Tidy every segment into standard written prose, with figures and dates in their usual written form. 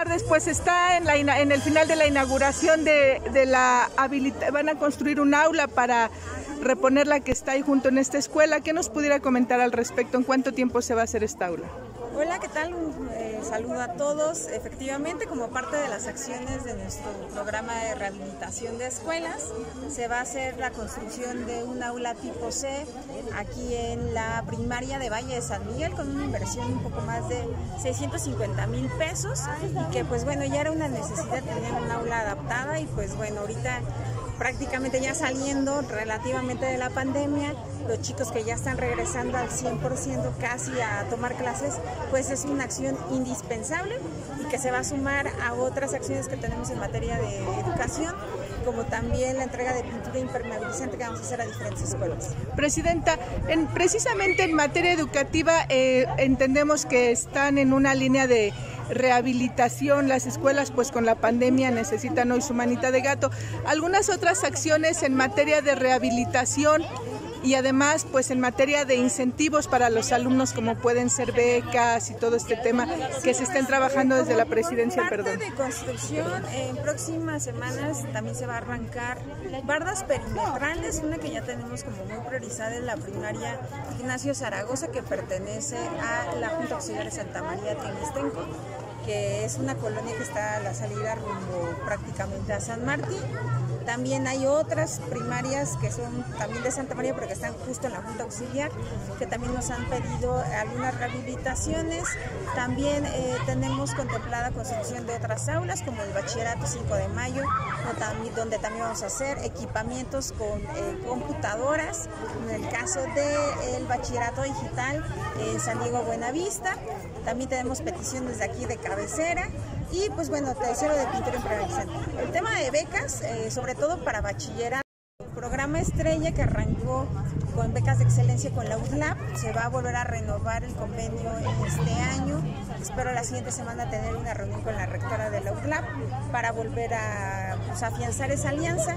tardes, pues está en el final de la inauguración van a construir un aula para reponer la que está ahí junto en esta escuela. ¿Qué nos pudiera comentar al respecto? ¿En cuánto tiempo se va a hacer esta aula? Hola, ¿qué tal? Un saludo a todos. Efectivamente, como parte de las acciones de nuestro programa de rehabilitación de escuelas, se va a hacer la construcción de un aula tipo C aquí en la primaria de Valle de San Miguel, con una inversión un poco más de 650,000 pesos, y que pues bueno, ya era una necesidad tener un aula adaptada, y pues bueno, ahorita prácticamente ya saliendo relativamente de la pandemia, los chicos que ya están regresando al 100% casi a tomar clases, pues es una acción indispensable y que se va a sumar a otras acciones que tenemos en materia de educación, como también la entrega de pintura impermeabilizante que vamos a hacer a diferentes escuelas. Presidenta, precisamente en materia educativa entendemos que están en una línea de rehabilitación las escuelas, pues con la pandemia necesitan hoy su manita de gato. Algunas otras acciones en materia de rehabilitación y además pues en materia de incentivos para los alumnos, como pueden ser becas y todo este tema que se estén trabajando desde la presidencia. Parte de construcción, en próximas semanas también se va a arrancar bardas perimetrales, una que ya tenemos como muy priorizada en la primaria Ignacio Zaragoza, que pertenece a la Junta Auxiliar de Santa María Tinistenco, que es una colonia que está a la salida rumbo prácticamente a San Martín. También hay otras primarias que son también de Santa María, pero que están justo en la Junta Auxiliar, que también nos han pedido algunas rehabilitaciones. También tenemos contemplada construcción de otras aulas, como el Bachillerato 5 de Mayo, donde también vamos a hacer equipamientos con computadoras, en el caso del Bachillerato Digital en San Diego Buenavista. También tenemos peticiones de aquí de cabecera. Y pues bueno, te decía lo de pintura impermeabilizante. El tema de becas, sobre todo para bachillerato, el programa estrella que arrancó con becas de excelencia con la UDLAP, se va a volver a renovar el convenio este año. Espero la siguiente semana tener una reunión con la rectora de la UDLAP para volver a afianzar esa alianza.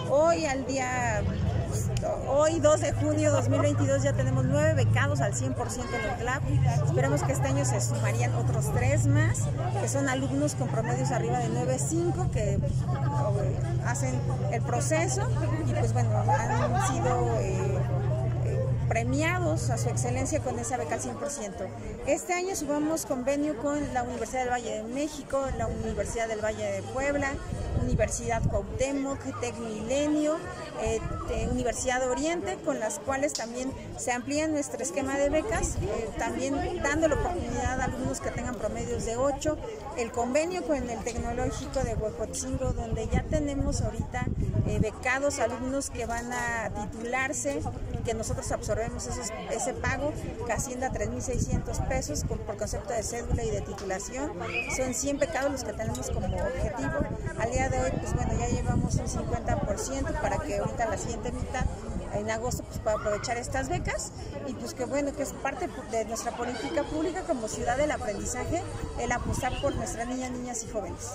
Hoy 2 de junio de 2022 ya tenemos 9 becados al 100% en la UDLAP. Esperemos que este año se sumarían otros 3 más, que son alumnos con promedios arriba de 9.5 que hacen el proceso y pues bueno, han sido premiados a su excelencia con esa beca al 100%. Este año subamos convenio con la Universidad del Valle de México, la Universidad del Valle de Puebla, Universidad Cuauhtémoc, TecMilenio, Universidad de Oriente, con las cuales también se amplía nuestro esquema de becas, también dando la oportunidad a alumnos que tengan promedios de 8, el convenio con el Tecnológico de Huejotzingo, donde ya tenemos ahorita becados alumnos que van a titularse, que nosotros absorbemos ese pago, que asciende a 3,600 pesos por concepto de cédula y de titulación. Son 100 becados los que tenemos como objetivo. Al día de hoy, pues bueno, ya llevamos un 50% para que ahorita la siguiente mitad, en agosto, pues pueda aprovechar estas becas, y pues que bueno, que es parte de nuestra política pública como ciudad del aprendizaje, el apostar por nuestras niñas y jóvenes.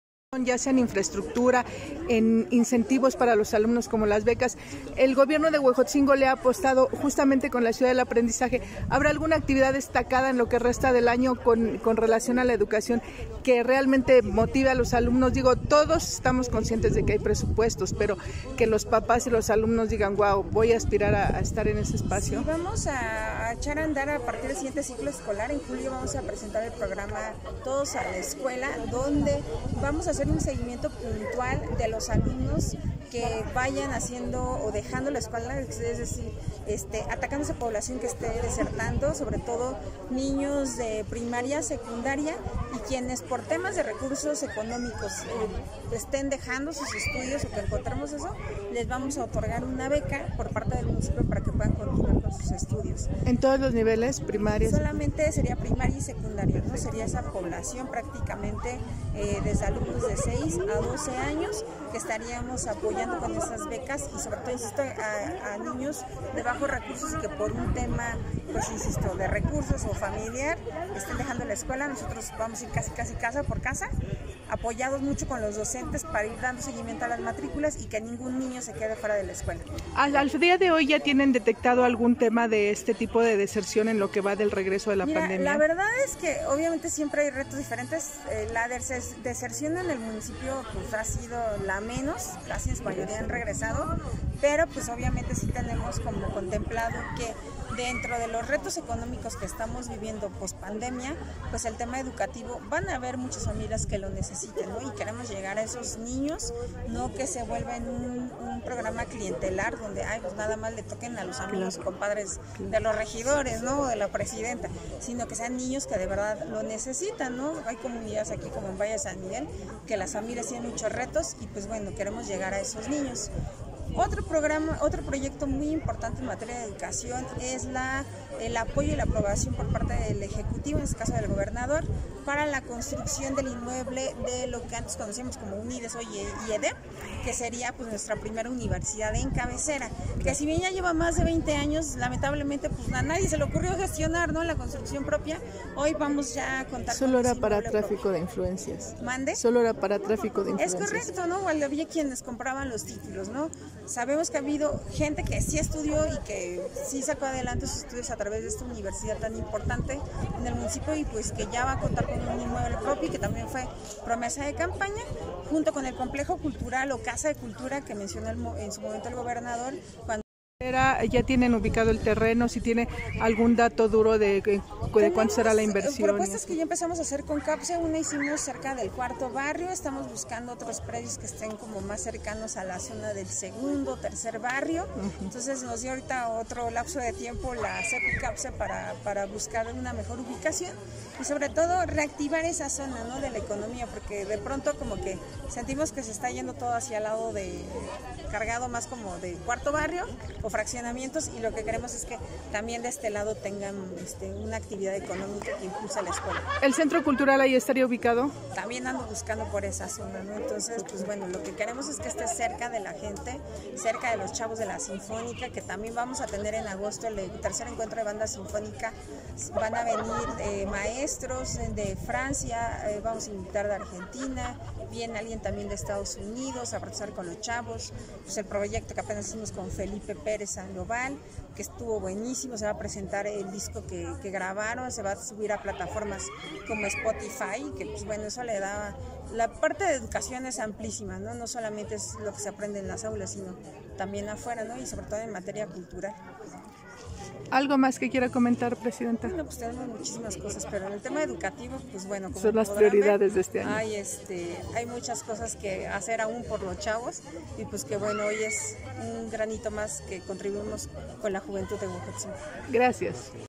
Ya sea en infraestructura, en incentivos para los alumnos como las becas. El gobierno de Huejotzingo le ha apostado justamente con la ciudad del aprendizaje. ¿Habrá alguna actividad destacada en lo que resta del año con relación a la educación que realmente motive a los alumnos? Digo, todos estamos conscientes de que hay presupuestos, pero que los papás y los alumnos digan, wow, voy a aspirar a estar en ese espacio. Sí, vamos a echar a andar a partir del siguiente ciclo escolar. En julio vamos a presentar el programa Todos a la Escuela, donde vamos a hacer un seguimiento puntual de los alumnos que vayan haciendo o dejando la escuela, es decir, atacando esa población que esté desertando, sobre todo niños de primaria, secundaria, y quienes por temas de recursos económicos estén dejando sus estudios o que encontremos eso, les vamos a otorgar una beca por parte del municipio para que puedan continuar con sus estudios. ¿En todos los niveles, primarios? Solamente sería primaria y secundaria, ¿no? Sería esa población prácticamente desde alumnos de 6 a 12 años que estaríamos apoyando con esas becas, y sobre todo, insisto, a niños de bajos recursos y que por un tema, pues insisto, de recursos o familiar estén dejando la escuela. Nosotros vamos a ir casi casa por casa apoyados mucho con los docentes para ir dando seguimiento a las matrículas y que ningún niño se quede fuera de la escuela. Al día de hoy, ¿ya tienen detectado algún tema de este tipo de deserción en lo que va del regreso de la pandemia? La verdad es que obviamente siempre hay retos diferentes. La deserción en el municipio pues ha sido la menos, casi en su mayoría han regresado, pero pues obviamente sí tenemos como contemplado que dentro de los retos económicos que estamos viviendo post pandemia, pues el tema educativo, van a haber muchas familias que lo necesiten, ¿no? Y queremos llegar a esos niños, no que se vuelva en un programa clientelar donde pues nada más le toquen a los amigos o compadres de los regidores, ¿no? O de la presidenta, sino que sean niños que de verdad lo necesitan, ¿no? Hay comunidades aquí como en Valle de San Miguel que las familias tienen muchos retos y pues bueno, queremos llegar a esos niños. Otro proyecto muy importante en materia de educación es el apoyo y la aprobación por parte del Ejecutivo, en este caso del gobernador, para la construcción del inmueble de lo que antes conocíamos como UNIDES hoy IED, que sería pues nuestra primera universidad en cabecera, que si bien ya lleva más de 20 años, lamentablemente pues a nadie se le ocurrió gestionar, ¿no?, la construcción propia. Hoy vamos ya a contar Solo era para tráfico de influencias. ¿Mande? Solo era para tráfico de influencias. Es correcto, ¿no? Había quienes compraban los títulos, ¿no? Sabemos que ha habido gente que sí estudió y que sí sacó adelante sus estudios a través de esta universidad tan importante en el municipio y pues que ya va a contar con un inmueble propio y que también fue promesa de campaña, junto con el complejo cultural o casa de cultura que mencionó en su momento el gobernador cuando ya tienen ubicado el terreno, si tiene algún dato duro de cuánto será la inversión. Propuestas que ya empezamos a hacer con CAPSE, una hicimos cerca del cuarto barrio, estamos buscando otros predios que estén como más cercanos a la zona del segundo, tercer barrio, entonces nos dio ahorita otro lapso de tiempo la CEP CAPSE para buscar una mejor ubicación y sobre todo reactivar esa zona, ¿no?, de la economía, porque de pronto como que sentimos que se está yendo todo hacia el lado cargado más como de cuarto barrio o fraccionamientos, y lo que queremos es que también de este lado tengan una actividad económica que impulsa la escuela. ¿El centro cultural ahí estaría ubicado? También ando buscando por esa zona, ¿no? Entonces, pues bueno, lo que queremos es que esté cerca de la gente, cerca de los chavos de la Sinfónica, que también vamos a tener en agosto el tercer encuentro de banda sinfónica. Van a venir maestros de Francia, vamos a invitar de Argentina, viene alguien también de Estados Unidos a participar con los chavos. Pues el proyecto que apenas hicimos con Felipe Pérez Sandoval, que estuvo buenísimo, se va a presentar el disco que grabaron, se va a subir a plataformas como Spotify, que pues bueno, eso le da, la parte de educación es amplísima, ¿no? No solamente es lo que se aprende en las aulas, sino también afuera, ¿no? Y sobre todo en materia cultural. ¿Algo más que quiera comentar, Presidenta? Bueno, pues tenemos muchísimas cosas, pero en el tema educativo, pues bueno, como son las prioridades de este año. Hay muchas cosas que hacer aún por los chavos y pues que bueno, hoy es un granito más que contribuimos con la juventud de Huejotzingo. Gracias.